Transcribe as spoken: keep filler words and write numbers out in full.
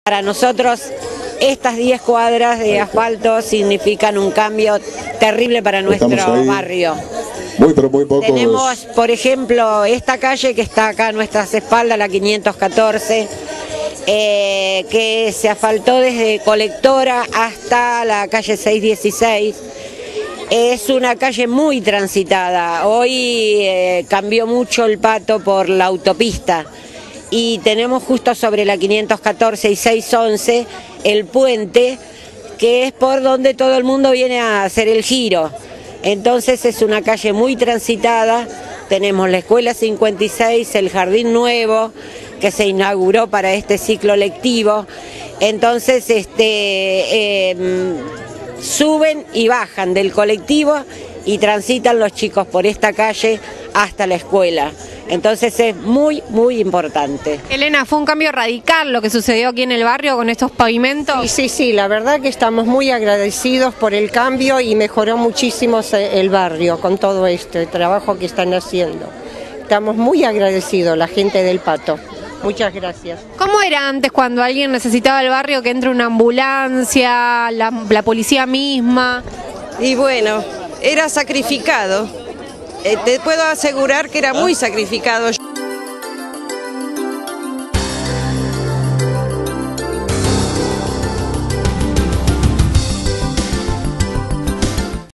Para nosotros estas diez cuadras de asfalto significan un cambio terrible para nuestro barrio. Muy, pero muy pocos. Tenemos, por ejemplo, esta calle que está acá a nuestras espaldas, la quinientos catorce, eh, que se asfaltó desde Colectora hasta la calle seiscientos dieciséis. Es una calle muy transitada. Hoy eh, cambió mucho el Pato por la autopista. Y tenemos justo sobre la quinientos catorce y seiscientos once el puente, que es por donde todo el mundo viene a hacer el giro. Entonces es una calle muy transitada. Tenemos la escuela cincuenta y seis, el jardín nuevo, que se inauguró para este ciclo lectivo. Entonces este, eh, suben y bajan del colectivo y transitan los chicos por esta calle hasta la escuela. Entonces es muy, muy importante. Elena, ¿fue un cambio radical lo que sucedió aquí en el barrio con estos pavimentos? Sí, sí, sí, la verdad que estamos muy agradecidos por el cambio y mejoró muchísimo el barrio con todo esto, el trabajo que están haciendo. Estamos muy agradecidos, la gente del Pato. Muchas gracias. ¿Cómo era antes cuando alguien necesitaba el barrio que entre una ambulancia, la, la policía misma? Y bueno, era sacrificado. Eh, te puedo asegurar que era muy sacrificado.